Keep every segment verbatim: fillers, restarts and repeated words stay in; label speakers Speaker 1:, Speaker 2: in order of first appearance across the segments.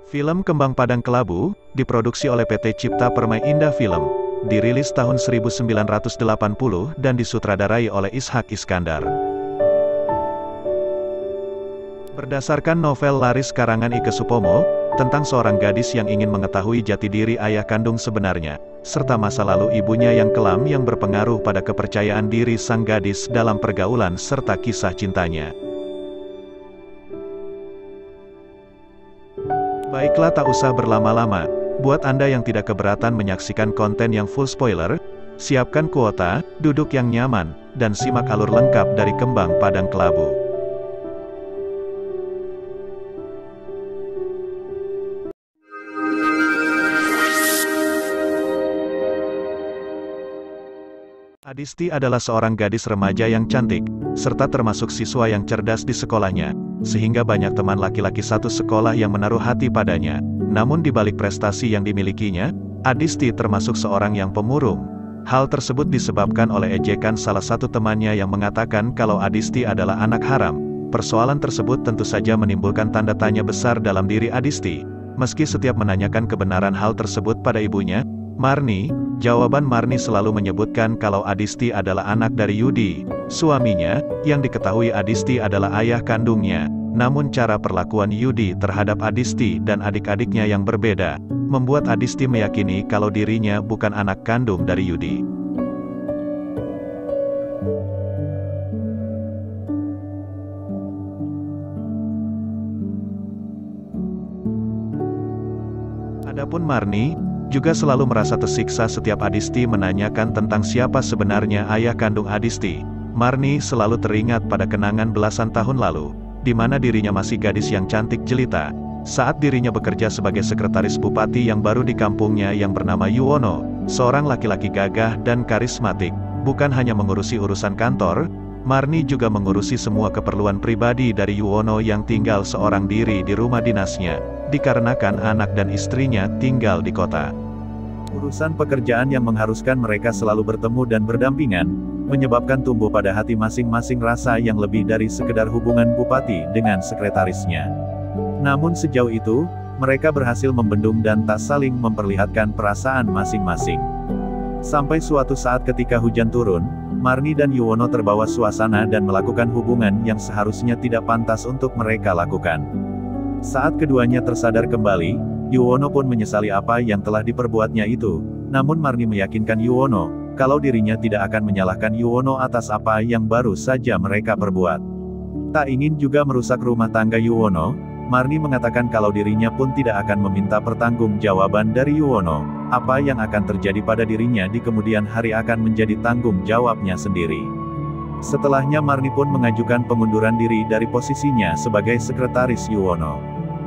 Speaker 1: Film Kembang Padang Kelabu, diproduksi oleh P T Cipta Permai Indah Film, dirilis tahun seribu sembilan ratus delapan puluh dan disutradarai oleh Ishak Iskandar. Berdasarkan novel laris karangan Ike Supomo, tentang seorang gadis yang ingin mengetahui jati diri ayah kandung sebenarnya, serta masa lalu ibunya yang kelam yang berpengaruh pada kepercayaan diri sang gadis dalam pergaulan serta kisah cintanya. Baiklah, tak usah berlama-lama, buat Anda yang tidak keberatan menyaksikan konten yang full spoiler, siapkan kuota, duduk yang nyaman, dan simak alur lengkap dari Kembang Padang Kelabu. Adisti adalah seorang gadis remaja yang cantik, serta termasuk siswa yang cerdas di sekolahnya, sehingga banyak teman laki-laki satu sekolah yang menaruh hati padanya. Namun di balik prestasi yang dimilikinya, Adisti termasuk seorang yang pemurung. Hal tersebut disebabkan oleh ejekan salah satu temannya yang mengatakan kalau Adisti adalah anak haram. Persoalan tersebut tentu saja menimbulkan tanda tanya besar dalam diri Adisti. Meski setiap menanyakan kebenaran hal tersebut pada ibunya, Marni, jawaban Marni selalu menyebutkan kalau Adisti adalah anak dari Yudi, suaminya, yang diketahui Adisti adalah ayah kandungnya. Namun cara perlakuan Yudi terhadap Adisti dan adik-adiknya yang berbeda, membuat Adisti meyakini kalau dirinya bukan anak kandung dari Yudi. Adapun Marni, juga selalu merasa tersiksa setiap Adisti menanyakan tentang siapa sebenarnya ayah kandung Adisti. Marni selalu teringat pada kenangan belasan tahun lalu, di mana dirinya masih gadis yang cantik jelita, saat dirinya bekerja sebagai sekretaris bupati yang baru di kampungnya yang bernama Yuwono, seorang laki-laki gagah dan karismatik. Bukan hanya mengurusi urusan kantor, Marni juga mengurusi semua keperluan pribadi dari Yuwono yang tinggal seorang diri di rumah dinasnya, dikarenakan anak dan istrinya tinggal di kota. Urusan pekerjaan yang mengharuskan mereka selalu bertemu dan berdampingan, menyebabkan tumbuh pada hati masing-masing rasa yang lebih dari sekedar hubungan bupati dengan sekretarisnya. Namun sejauh itu, mereka berhasil membendung dan tak saling memperlihatkan perasaan masing-masing. Sampai suatu saat ketika hujan turun, Marni dan Yuwono terbawa suasana dan melakukan hubungan yang seharusnya tidak pantas untuk mereka lakukan. Saat keduanya tersadar kembali, Yuwono pun menyesali apa yang telah diperbuatnya itu. Namun Marni meyakinkan Yuwono, kalau dirinya tidak akan menyalahkan Yuwono atas apa yang baru saja mereka perbuat. Tak ingin juga merusak rumah tangga Yuwono, Marni mengatakan kalau dirinya pun tidak akan meminta pertanggungjawaban dari Yuwono. Apa yang akan terjadi pada dirinya di kemudian hari akan menjadi tanggung jawabnya sendiri. Setelahnya Marni pun mengajukan pengunduran diri dari posisinya sebagai sekretaris Yuwono.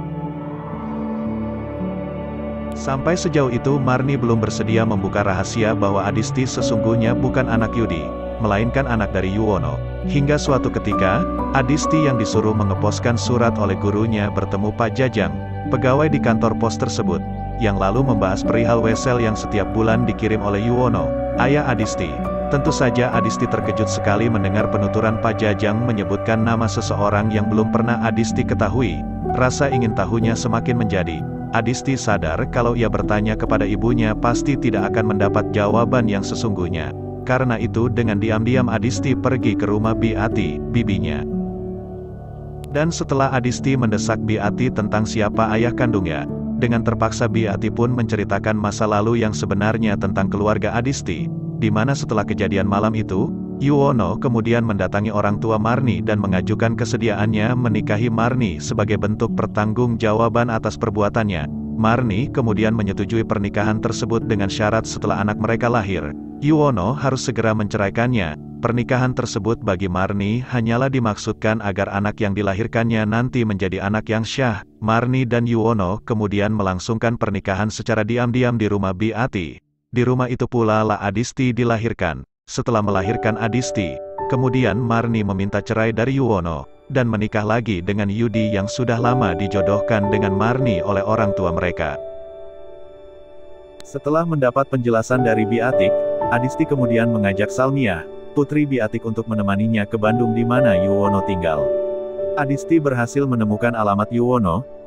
Speaker 1: Sampai sejauh itu Marni belum bersedia membuka rahasia bahwa Adisti sesungguhnya bukan anak Yudi, melainkan anak dari Yuwono. Hingga suatu ketika, Adisti yang disuruh mengeposkan surat oleh gurunya bertemu Pak Jajang, pegawai di kantor pos tersebut, yang lalu membahas perihal wesel yang setiap bulan dikirim oleh Yuwono, ayah Adisti. Tentu saja Adisti terkejut sekali mendengar penuturan Pak Jajang menyebutkan nama seseorang yang belum pernah Adisti ketahui. Rasa ingin tahunya semakin menjadi. Adisti sadar kalau ia bertanya kepada ibunya pasti tidak akan mendapat jawaban yang sesungguhnya. Karena itu dengan diam-diam Adisti pergi ke rumah Biati, bibinya. Dan setelah Adisti mendesak Biati tentang siapa ayah kandungnya, dengan terpaksa Biati pun menceritakan masa lalu yang sebenarnya tentang keluarga Adisti. Di mana setelah kejadian malam itu, Yuwono kemudian mendatangi orang tua Marni dan mengajukan kesediaannya menikahi Marni sebagai bentuk pertanggungjawaban atas perbuatannya. Marni kemudian menyetujui pernikahan tersebut dengan syarat setelah anak mereka lahir, Yuwono harus segera menceraikannya. Pernikahan tersebut bagi Marni hanyalah dimaksudkan agar anak yang dilahirkannya nanti menjadi anak yang syah. Marni dan Yuwono kemudian melangsungkan pernikahan secara diam-diam di rumah Biati. Di rumah itu pula lah Adisti dilahirkan. Setelah melahirkan Adisti, kemudian Marni meminta cerai dari Yuwono, dan menikah lagi dengan Yudi yang sudah lama dijodohkan dengan Marni oleh orang tua mereka. Setelah mendapat penjelasan dari Biatik, Adisti kemudian mengajak Salmiah, putri Biatik untuk menemaninya ke Bandung di mana Yuwono tinggal. Adisti berhasil menemukan alamat Yuwono,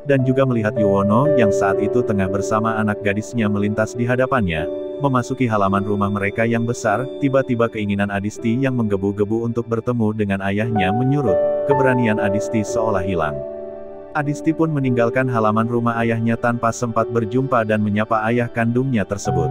Speaker 2: dan juga melihat Yuwono yang saat itu tengah bersama anak gadisnya melintas di hadapannya. Memasuki halaman rumah mereka yang besar, tiba-tiba keinginan Adisti yang menggebu-gebu untuk bertemu dengan ayahnya menyurut. Keberanian Adisti seolah hilang. Adisti pun meninggalkan halaman rumah ayahnya tanpa sempat berjumpa dan menyapa ayah kandungnya tersebut.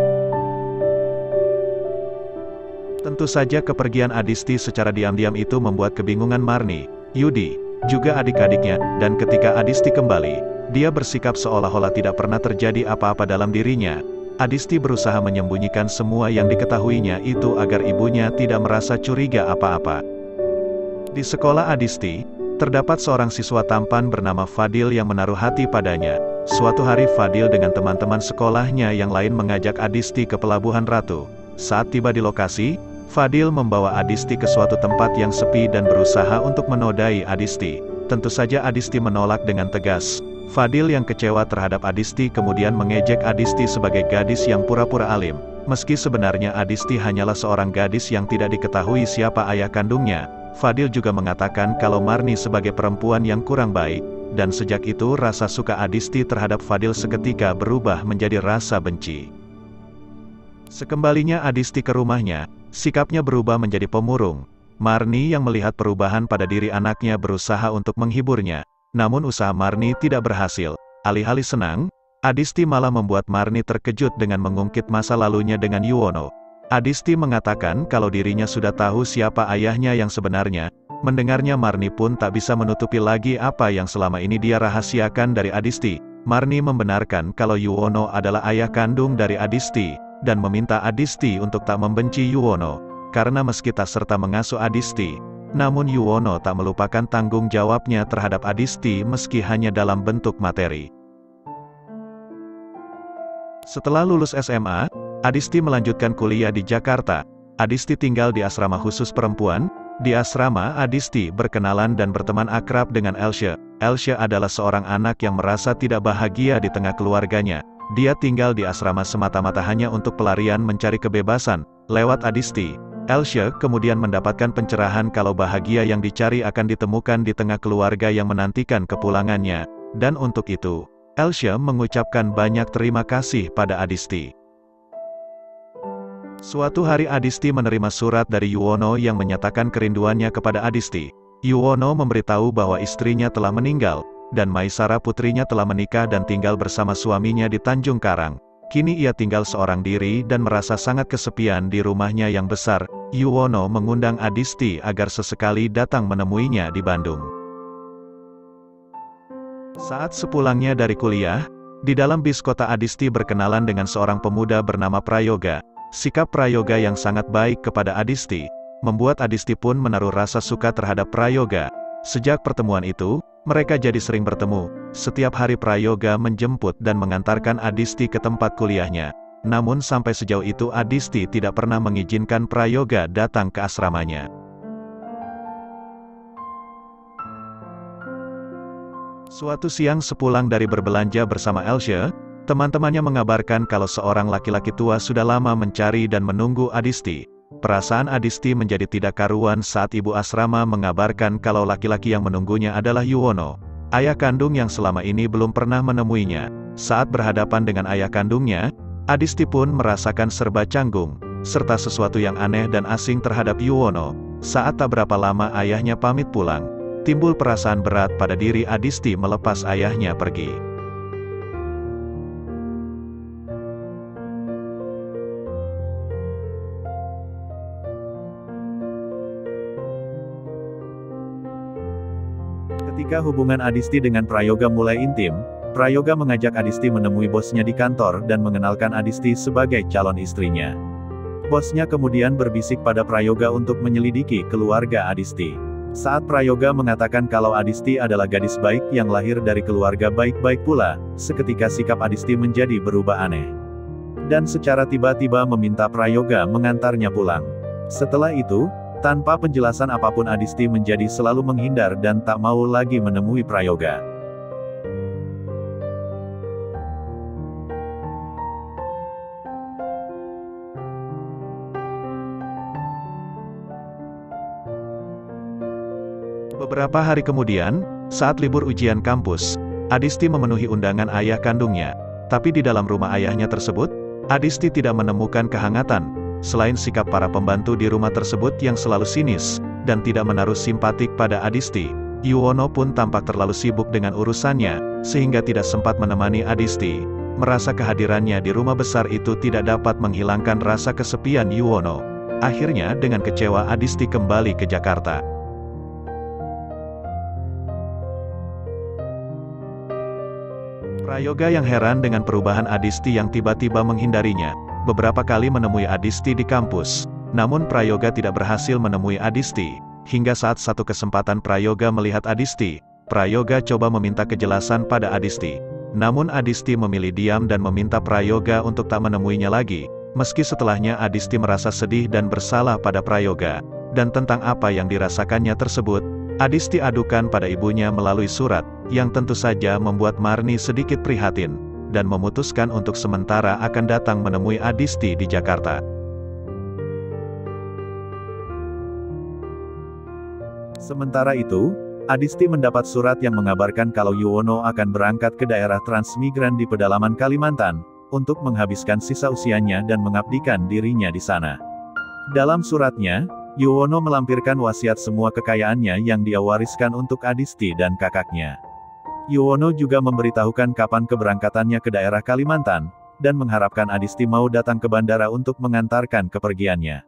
Speaker 1: Tentu saja kepergian Adisti secara diam-diam itu membuat kebingungan Marni, Yudi, juga adik-adiknya, dan ketika Adisti kembali, dia bersikap seolah-olah tidak pernah terjadi apa-apa dalam dirinya. Adisti berusaha menyembunyikan semua yang diketahuinya itu agar ibunya tidak merasa curiga apa-apa. Di sekolah Adisti, terdapat seorang siswa tampan bernama Fadil yang menaruh hati padanya. Suatu hari Fadil dengan teman-teman sekolahnya yang lain mengajak Adisti ke Pelabuhan Ratu. Saat tiba di lokasi, Fadil membawa Adisti ke suatu tempat yang sepi dan berusaha untuk menodai Adisti. Tentu saja Adisti menolak dengan tegas. Fadil yang kecewa terhadap Adisti kemudian mengejek Adisti sebagai gadis yang pura-pura alim. Meski sebenarnya Adisti hanyalah seorang gadis yang tidak diketahui siapa ayah kandungnya, Fadil juga mengatakan kalau Marni sebagai perempuan yang kurang baik, dan sejak itu rasa suka Adisti terhadap Fadil seketika berubah menjadi rasa benci. Sekembalinya Adisti ke rumahnya, sikapnya berubah menjadi pemurung. Marni yang melihat perubahan pada diri anaknya berusaha untuk menghiburnya, namun usaha Marni tidak berhasil. Alih-alih senang, Adisti malah membuat Marni terkejut dengan mengungkit masa lalunya dengan Yuwono. Adisti mengatakan kalau dirinya sudah tahu siapa ayahnya yang sebenarnya. Mendengarnya Marni pun tak bisa menutupi lagi apa yang selama ini dia rahasiakan dari Adisti. Marni membenarkan kalau Yuwono adalah ayah kandung dari Adisti, dan meminta Adisti untuk tak membenci Yuwono, karena meski tak serta mengasuh Adisti, namun Yuwono tak melupakan tanggung jawabnya terhadap Adisti meski hanya dalam bentuk materi. Setelah lulus S M A, Adisti melanjutkan kuliah di Jakarta. Adisti tinggal di asrama khusus perempuan. Di asrama, Adisti berkenalan dan berteman akrab dengan Elsha. Elsha adalah seorang anak yang merasa tidak bahagia di tengah keluarganya. Dia tinggal di asrama semata-mata hanya untuk pelarian mencari kebebasan. Lewat Adisti, Elsha kemudian mendapatkan pencerahan kalau bahagia yang dicari akan ditemukan di tengah keluarga yang menantikan kepulangannya. Dan untuk itu, Elsha mengucapkan banyak terima kasih pada Adisti. Suatu hari Adisti menerima surat dari Yuwono yang menyatakan kerinduannya kepada Adisti. Yuwono memberitahu bahwa istrinya telah meninggal, dan Maisara putrinya telah menikah dan tinggal bersama suaminya di Tanjung Karang. Kini ia tinggal seorang diri dan merasa sangat kesepian di rumahnya yang besar. Yuwono mengundang Adisti agar sesekali datang menemuinya di Bandung. Saat sepulangnya dari kuliah, di dalam bis kota Adisti berkenalan dengan seorang pemuda bernama Prayoga. Sikap Prayoga yang sangat baik kepada Adisti, membuat Adisti pun menaruh rasa suka terhadap Prayoga. Sejak pertemuan itu, mereka jadi sering bertemu. Setiap hari Prayoga menjemput dan mengantarkan Adisti ke tempat kuliahnya. Namun sampai sejauh itu Adisti tidak pernah mengizinkan Prayoga datang ke asramanya. Suatu siang sepulang dari berbelanja bersama Elsha, teman-temannya mengabarkan kalau seorang laki-laki tua sudah lama mencari dan menunggu Adisti. Perasaan Adisti menjadi tidak karuan saat ibu asrama mengabarkan kalau laki-laki yang menunggunya adalah Yuwono, ayah kandung yang selama ini belum pernah menemuinya. Saat berhadapan dengan ayah kandungnya, Adisti pun merasakan serba canggung, serta sesuatu yang aneh dan asing terhadap Yuwono. Saat tak berapa lama ayahnya pamit pulang, timbul perasaan berat pada diri Adisti melepas ayahnya pergi.
Speaker 2: Ketika hubungan Adisti dengan Prayoga mulai intim, Prayoga mengajak Adisti menemui bosnya di kantor dan mengenalkan Adisti sebagai calon istrinya. Bosnya kemudian berbisik pada Prayoga untuk menyelidiki keluarga Adisti. Saat Prayoga mengatakan kalau Adisti adalah gadis baik yang lahir dari keluarga baik-baik pula, seketika sikap Adisti menjadi berubah aneh. Dan secara tiba-tiba meminta Prayoga mengantarnya pulang. Setelah itu, tanpa penjelasan apapun Adisti menjadi selalu menghindar dan tak mau lagi menemui Prayoga.
Speaker 1: Beberapa hari kemudian, saat libur ujian kampus, Adisti memenuhi undangan ayah kandungnya. Tapi di dalam rumah ayahnya tersebut, Adisti tidak menemukan kehangatan, selain sikap para pembantu di rumah tersebut yang selalu sinis, dan tidak menaruh simpatik pada Adisti. Yuwono pun tampak terlalu sibuk dengan urusannya, sehingga tidak sempat menemani Adisti. Merasa kehadirannya di rumah besar itu tidak dapat menghilangkan rasa kesepian Yuwono. Akhirnya dengan kecewa Adisti kembali ke Jakarta. Prayoga yang heran dengan perubahan Adisti yang tiba-tiba menghindarinya, beberapa kali menemui Adisti di kampus. Namun Prayoga tidak berhasil menemui Adisti. Hingga saat satu kesempatan Prayoga melihat Adisti, Prayoga coba meminta kejelasan pada Adisti. Namun Adisti memilih diam dan meminta Prayoga untuk tak menemuinya lagi. Meski setelahnya Adisti merasa sedih dan bersalah pada Prayoga. Dan tentang apa yang dirasakannya tersebut, Adisti adukan pada ibunya melalui surat, yang tentu saja membuat Marni sedikit prihatin, dan memutuskan untuk sementara akan datang menemui Adisti di Jakarta.
Speaker 2: Sementara itu, Adisti mendapat surat yang mengabarkan kalau Yuwono akan berangkat ke daerah transmigran di pedalaman Kalimantan, untuk menghabiskan sisa usianya dan mengabdikan dirinya di sana. Dalam suratnya, Yuwono melampirkan wasiat semua kekayaannya yang dia wariskan untuk Adisti dan kakaknya. Yuwono juga memberitahukan kapan keberangkatannya ke daerah Kalimantan, dan mengharapkan Adisti mau datang ke bandara untuk mengantarkan kepergiannya.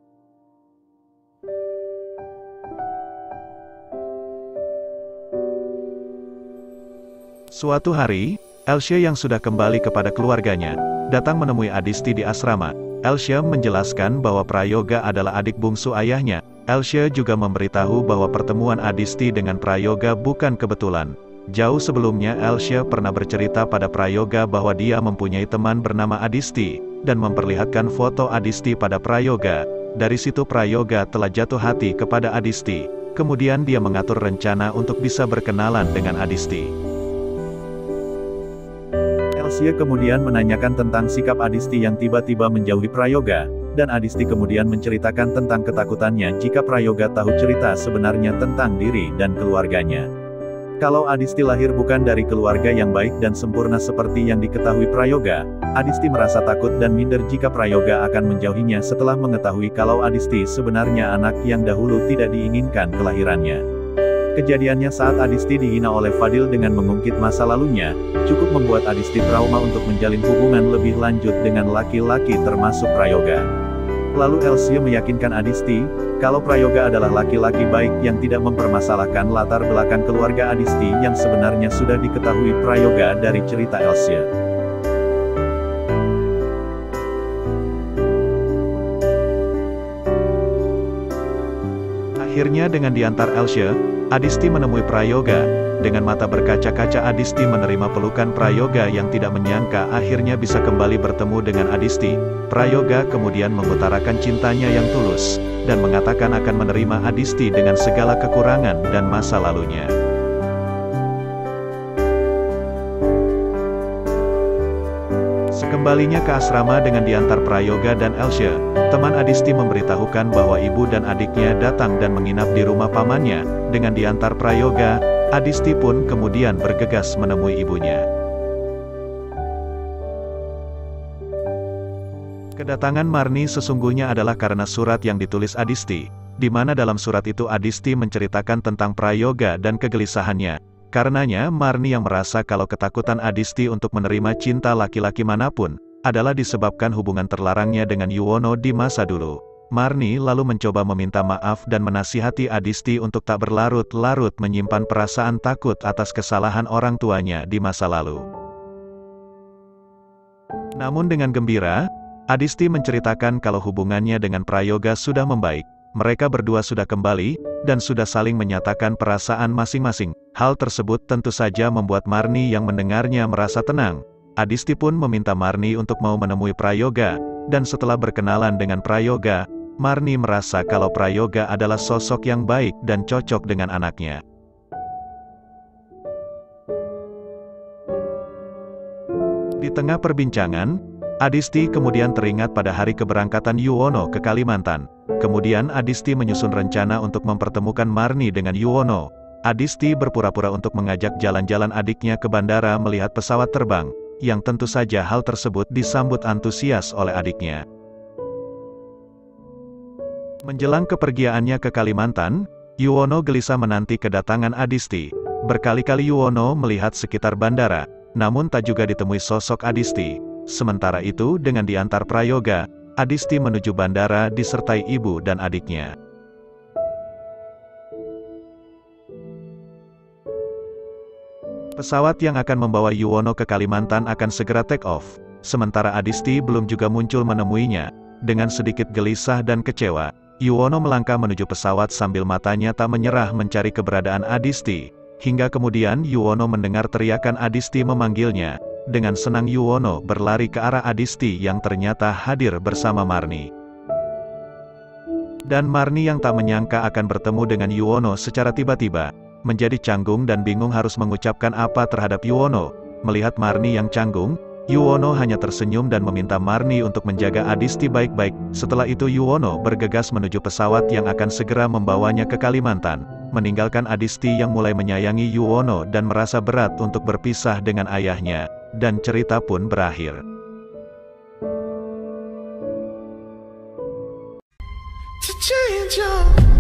Speaker 1: Suatu hari, Elsya yang sudah kembali kepada keluarganya, datang menemui Adisti di asrama. Elsya menjelaskan bahwa Prayoga adalah adik bungsu ayahnya. Elsya juga memberitahu bahwa pertemuan Adisti dengan Prayoga bukan kebetulan. Jauh sebelumnya Elsya pernah bercerita pada Prayoga bahwa dia mempunyai teman bernama Adisti, dan memperlihatkan foto Adisti pada Prayoga. Dari situ Prayoga telah jatuh hati kepada Adisti. Kemudian dia mengatur rencana untuk bisa berkenalan dengan Adisti.
Speaker 2: Elsya kemudian menanyakan tentang sikap Adisti yang tiba-tiba menjauhi Prayoga, dan Adisti kemudian menceritakan tentang ketakutannya jika Prayoga tahu cerita sebenarnya tentang diri dan keluarganya. Kalau Adisti lahir bukan dari keluarga yang baik dan sempurna seperti yang diketahui Prayoga, Adisti merasa takut dan minder jika Prayoga akan menjauhinya setelah mengetahui kalau Adisti sebenarnya anak yang dahulu tidak diinginkan kelahirannya. Kejadiannya saat Adisti dihina oleh Fadil dengan mengungkit masa lalunya, cukup membuat Adisti trauma untuk menjalin hubungan lebih lanjut dengan laki-laki termasuk Prayoga. Lalu Elsya meyakinkan Adisti, kalau Prayoga adalah laki-laki baik yang tidak mempermasalahkan latar belakang keluarga Adisti yang sebenarnya sudah diketahui Prayoga dari cerita Elsya.
Speaker 1: Akhirnya dengan diantar Elsya, Adisti menemui Prayoga. Dengan mata berkaca-kaca Adisti menerima pelukan Prayoga yang tidak menyangka akhirnya bisa kembali bertemu dengan Adisti. Prayoga kemudian mengutarakan cintanya yang tulus, dan mengatakan akan menerima Adisti dengan segala kekurangan dan masa lalunya. Sekembalinya ke asrama dengan diantar Prayoga dan Elsya, teman Adisti memberitahukan bahwa ibu dan adiknya datang dan menginap di rumah pamannya. Dengan diantar Prayoga, Adisti pun kemudian bergegas menemui ibunya. Kedatangan Marni sesungguhnya adalah karena surat yang ditulis Adisti, di mana dalam surat itu Adisti menceritakan tentang Prayoga dan kegelisahannya. Karenanya Marni yang merasa kalau ketakutan Adisti untuk menerima cinta laki-laki manapun, adalah disebabkan hubungan terlarangnya dengan Yuwono di masa dulu. Marni lalu mencoba meminta maaf dan menasihati Adisti untuk tak berlarut-larut menyimpan perasaan takut atas kesalahan orang tuanya di masa lalu. Namun dengan gembira, Adisti menceritakan kalau hubungannya dengan Prayoga sudah membaik. Mereka berdua sudah kembali, dan sudah saling menyatakan perasaan masing-masing. Hal tersebut tentu saja membuat Marni yang mendengarnya merasa tenang. Adisti pun meminta Marni untuk mau menemui Prayoga, dan setelah berkenalan dengan Prayoga, Marni merasa kalau Prayoga adalah sosok yang baik dan cocok dengan anaknya. Di tengah perbincangan, Adisti kemudian teringat pada hari keberangkatan Yuwono ke Kalimantan. Kemudian Adisti menyusun rencana untuk mempertemukan Marni dengan Yuwono. Adisti berpura-pura untuk mengajak jalan-jalan adiknya ke bandara melihat pesawat terbang, yang tentu saja hal tersebut disambut antusias oleh adiknya. Menjelang kepergiannya ke Kalimantan, Yuwono gelisah menanti kedatangan Adisti. Berkali-kali Yuwono melihat sekitar bandara, namun tak juga ditemui sosok Adisti. Sementara itu dengan diantar Prayoga, Adisti menuju bandara disertai ibu dan adiknya. Pesawat yang akan membawa Yuwono ke Kalimantan akan segera take off, sementara Adisti belum juga muncul menemuinya. Dengan sedikit gelisah dan kecewa, Yuwono melangkah menuju pesawat sambil matanya tak menyerah mencari keberadaan Adisti, hingga kemudian Yuwono mendengar teriakan Adisti memanggilnya. Dengan senang Yuwono berlari ke arah Adisti yang ternyata hadir bersama Marni. Dan Marni yang tak menyangka akan bertemu dengan Yuwono secara tiba-tiba, menjadi canggung dan bingung harus mengucapkan apa terhadap Yuwono. Melihat Marni yang canggung, Yuwono hanya tersenyum dan meminta Marni untuk menjaga Adisti baik-baik. Setelah itu Yuwono bergegas menuju pesawat yang akan segera membawanya ke Kalimantan, meninggalkan Adisti yang mulai menyayangi Yuwono dan merasa berat untuk berpisah dengan ayahnya. Dan cerita pun berakhir. To change your